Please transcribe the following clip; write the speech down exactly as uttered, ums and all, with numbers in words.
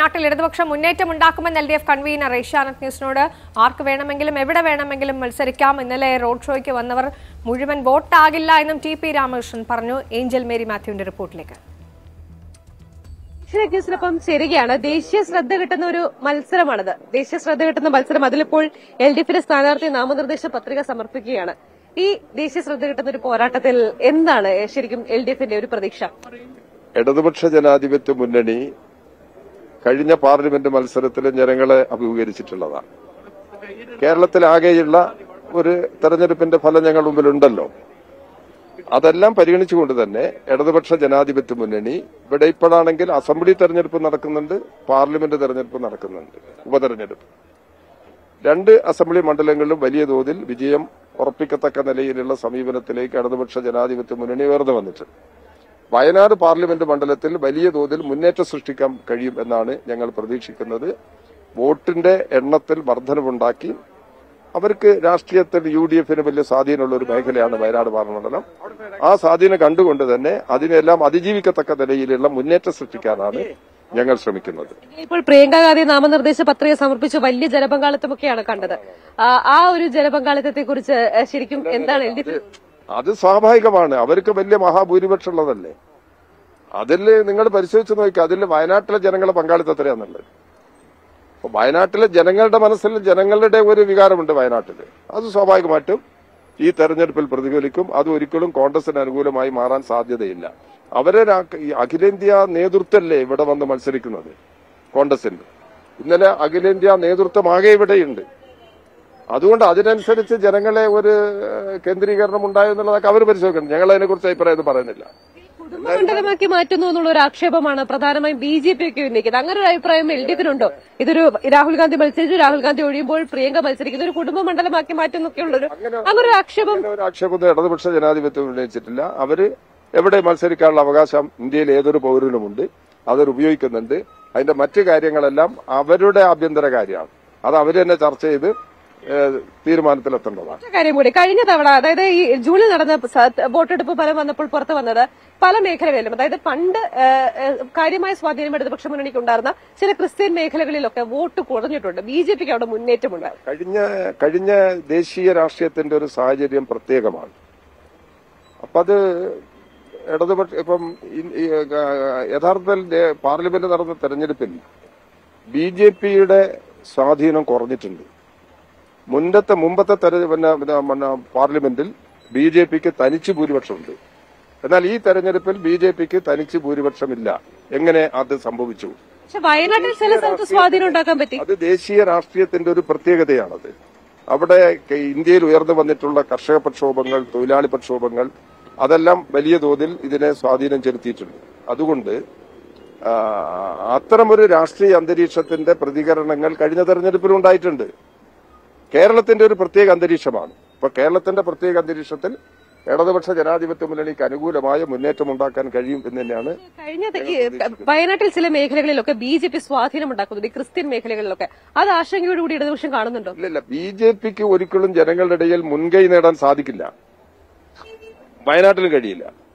വയനാട്ടിൽ ഇടതുപക്ഷം മുന്നേറ്റമുണ്ടാക്കുമെന്ന് L D F convenor Asianet ന്യൂസിനോട്. ആർക്ക് വേണമെങ്കിലും എവിടെ വേണമെങ്കിലും മത്സരിക്കാം. ഇന്നലെ റോഡ് ഷോയ്ക്ക് വന്നവർ മുഴുവൻ വോട്ടാകില്ല എന്നും ടി പി രാമകൃഷ്ണൻ പറഞ്ഞു. ഏഞ്ചൽ മേരി മാത്യുവിന്റെ റിപ്പോർട്ടിലേക്ക്. ന്യൂസിനൊപ്പം ചേരുകയാണ്. ദേശീയ ശ്രദ്ധ കിട്ടുന്ന ഒരു മത്സരമാണിത്. ദേശീയ ശ്രദ്ധ കിട്ടുന്ന മത്സരം. അതിലിപ്പോൾ എൽ ഡി എഫിന്റെ സ്ഥാനാർത്ഥി നാമനിർദ്ദേശ പത്രിക സമർപ്പിക്കുകയാണ്. ഈ ദേശീയ ശ്രദ്ധ കിട്ടുന്ന ഒരു പോരാട്ടത്തിൽ എന്താണ് ശരിക്കും എൽ ഡി എഫിന്റെ ഒരു പ്രതീക്ഷ? ഇടതുപക്ഷ ജനാധിപത്യ മുന്നണി കഴിഞ്ഞ പാർലമെന്റ് മത്സരത്തിൽ ജനങ്ങളെ അഭിമുഖീകരിച്ചിട്ടുള്ളതാണ്. കേരളത്തിലാകെയുള്ള ഒരു തെരഞ്ഞെടുപ്പിന്റെ ഫലം ഞങ്ങൾ മുമ്പിലുണ്ടല്ലോ. അതെല്ലാം പരിഗണിച്ചുകൊണ്ട് തന്നെ ഇടതുപക്ഷ ജനാധിപത്യ മുന്നണി ഇവിടെ ഇപ്പോഴാണെങ്കിൽ അസംബ്ലി തെരഞ്ഞെടുപ്പ് നടക്കുന്നുണ്ട്, പാർലമെന്റ് തെരഞ്ഞെടുപ്പ് നടക്കുന്നുണ്ട്, ഉപതെരഞ്ഞെടുപ്പ്. രണ്ട് അസംബ്ലി മണ്ഡലങ്ങളിലും വലിയ തോതിൽ വിജയം ഉറപ്പിക്കത്തക്ക നിലയിലുള്ള സമീപനത്തിലേക്ക് ഇടതുപക്ഷ ജനാധിപത്യ മുന്നണി ഉയർന്നു വന്നിട്ടുണ്ട്. വയനാട് പാർലമെന്റ് മണ്ഡലത്തിൽ വലിയ തോതിൽ മുന്നേറ്റം സൃഷ്ടിക്കാൻ കഴിയും എന്നാണ് ഞങ്ങൾ പ്രതീക്ഷിക്കുന്നത്. വോട്ടിന്റെ എണ്ണത്തിൽ വർധനവുണ്ടാക്കി അവർക്ക് രാഷ്ട്രീയത്തിൽ യു ഡി എഫിന് വലിയ സ്വാധീനമുള്ള ഒരു മേഖലയാണ് വയനാട് പാർലമെന്റ് മണ്ഡലം. ആ സ്വാധീനം കണ്ടുകൊണ്ട് തന്നെ അതിനെല്ലാം അതിജീവിക്കത്തക്ക നിലയിലുള്ള മുന്നേറ്റം സൃഷ്ടിക്കാനാണ് ഞങ്ങൾ ശ്രമിക്കുന്നത്. ഇപ്പോൾ പ്രിയങ്ക ഗാന്ധി നാമനിർദ്ദേശ പത്രിക സമർപ്പിച്ച് വലിയ ജനപങ്കാളിത്തമൊക്കെയാണ് കണ്ടത്. ആ ഒരു ജനപങ്കാളിത്തത്തെ കുറിച്ച് ശരിക്കും എന്താണ് എൽ ഡി എഫ്? അത് സ്വാഭാവികമാണ്. അവർക്ക് വലിയ മഹാഭൂരിപക്ഷം ഉള്ളതല്ലേ. അതിൽ നിങ്ങൾ പരിശോധിച്ച് നോക്കി, അതിൽ വയനാട്ടിലെ ജനങ്ങളെ പങ്കാളിത്തം എത്രയാന്നുള്ളത്. അപ്പൊ വയനാട്ടിലെ ജനങ്ങളുടെ മനസ്സിൽ ജനങ്ങളുടെ ഒരു വികാരമുണ്ട് വയനാട്ടിൽ. അത് സ്വാഭാവികമായിട്ടും ഈ തെരഞ്ഞെടുപ്പിൽ പ്രതിഫലിക്കും. അത് ഒരിക്കലും കോൺഗ്രസിന് അനുകൂലമായി മാറാൻ സാധ്യതയില്ല. അവരെ അഖിലേന്ത്യാ നേതൃത്വമല്ലേ ഇവിടെ വന്ന് മത്സരിക്കുന്നത് കോൺഗ്രസിന്റെ. ഇന്നലെ അഖിലേന്ത്യാ നേതൃത്വമാകെ ഇവിടെയുണ്ട്. അതുകൊണ്ട് അതിനനുസരിച്ച് ജനങ്ങളെ ഒരു കേന്ദ്രീകരണം ഉണ്ടായോ എന്നുള്ളതൊക്കെ അവർ പരിശോധിക്കണം. ഞങ്ങൾ അതിനെക്കുറിച്ച് അഭിപ്രായം പറയുന്നില്ല. കുടുംബമണ്ഡലമാക്കി മാറ്റുന്നു എന്നുള്ള ഒരു ആക്ഷേപമാണ് പ്രധാനമായും ബി ജെ പി ഒക്കെ ഉന്നയിക്കുന്നത്. അങ്ങനെ ഒരു അഭിപ്രായം എൽ ഡി എഫിനുണ്ടോ? ഇതൊരു രാഹുൽ ഗാന്ധി മത്സരിച്ചു, രാഹുൽ ഗാന്ധി ഒഴിയുമ്പോൾ പ്രിയങ്ക മത്സരിക്കുന്ന ഒരു കുടുംബ മണ്ഡലമാക്കി മാറ്റുന്നൊക്കെയുള്ളൊരു അങ്ങനെ ഒരു ആക്ഷേപം ഒരു ആക്ഷേപം ഇടതുപക്ഷ ജനാധിപത്യം ഉന്നയിച്ചിട്ടില്ല. അവര് എവിടെ മത്സരിക്കാനുള്ള അവകാശം ഇന്ത്യയിൽ ഏതൊരു പൗരനുമുണ്ട്. അവർ ഉപയോഗിക്കുന്നുണ്ട്. അതിന്റെ മറ്റു കാര്യങ്ങളെല്ലാം അവരുടെ ആഭ്യന്തര കാര്യമാണ്. അത് അവർ തന്നെ ചർച്ച ചെയ്ത് തീരുമാനത്തിലെത്തേണ്ടതാണ്. കാര്യം കൂടി കഴിഞ്ഞ തവണ, അതായത് ഈ ജൂണിൽ നടന്ന വോട്ടെടുപ്പ് ഫലം വന്നപ്പോൾ പുറത്തു വന്നത് പല മേഖലകളിലും, അതായത് പണ്ട് കാര്യമായ സ്വാധീനം ഇടതുപക്ഷ മുന്നണിക്ക് ഉണ്ടായിരുന്ന ചില ക്രിസ്ത്യൻ മേഖലകളിലൊക്കെ വോട്ട് കുറഞ്ഞിട്ടുണ്ട്. ബി ജെ പിക്ക് അവിടെ മുന്നേറ്റമുണ്ട്. കഴിഞ്ഞ കഴിഞ്ഞ ദേശീയ രാഷ്ട്രീയത്തിന്റെ ഒരു സാഹചര്യം പ്രത്യേകമാണ്. അപ്പൊ അത് ഇടതുപക്ഷ ഇപ്പം യഥാർത്ഥത്തിൽ പാർലമെന്റ് നടന്ന തെരഞ്ഞെടുപ്പിൽ ബി ജെ പിയുടെ സ്വാധീനം കുറഞ്ഞിട്ടുണ്ട്. മുൻപത്തെ മുമ്പത്തെ പാർലമെന്റിൽ ബി ജെ പിക്ക് തനിച്ച് ഭൂരിപക്ഷമുണ്ട്. എന്നാൽ ഈ തെരഞ്ഞെടുപ്പിൽ ബി ജെ പിക്ക് തനിച്ച് ഭൂരിപക്ഷമില്ല. എങ്ങനെ അത് സംഭവിച്ചു? വയനാട്ടിൽ ചില സ്ഥലത്ത് സ്വാധീനം ഉണ്ടാക്കാൻ പറ്റി. അത് ദേശീയ രാഷ്ട്രീയത്തിന്റെ ഒരു പ്രത്യേകതയാണത്. അവിടെ ഇന്ത്യയിൽ ഉയർന്നു വന്നിട്ടുള്ള കർഷക പ്രക്ഷോഭങ്ങൾ, തൊഴിലാളി പ്രക്ഷോഭങ്ങൾ, അതെല്ലാം വലിയ തോതിൽ ഇതിനെ സ്വാധീനം ചെലുത്തിയിട്ടുണ്ട്. അതുകൊണ്ട് അത്തരമൊരു രാഷ്ട്രീയ അന്തരീക്ഷത്തിന്റെ പ്രതികരണങ്ങൾ കഴിഞ്ഞ തെരഞ്ഞെടുപ്പിൽ ഉണ്ടായിട്ടുണ്ട്. കേരളത്തിന്റെ ഒരു പ്രത്യേക അന്തരീക്ഷമാണ്. ഇപ്പൊ കേരളത്തിന്റെ പ്രത്യേക അന്തരീക്ഷത്തിൽ ഇടതുപക്ഷ ജനാധിപത്യ മുന്നണിക്ക് അനുകൂലമായ മുന്നേറ്റം ഉണ്ടാക്കാൻ കഴിയും എന്ന് തന്നെയാണ്. കഴിഞ്ഞ വയനാട്ടിൽ ചില മേഖലകളിലൊക്കെ ബി ജെ പി സ്വാധീനം ഉണ്ടാക്കുന്നുണ്ട്, ഈ ക്രിസ്ത്യൻ മേഖലകളിലൊക്കെ. അത് ആശങ്കയോടുകൂടി ഇടതുപക്ഷം കാണുന്നുണ്ടോ? ഇല്ല, ബി ജെ പിക്ക് ഒരിക്കലും ജനങ്ങളുടെ ഇടയിൽ മുൻകൈ നേടാൻ സാധിക്കില്ല. വയനാട്ടിലും കഴിയില്ല.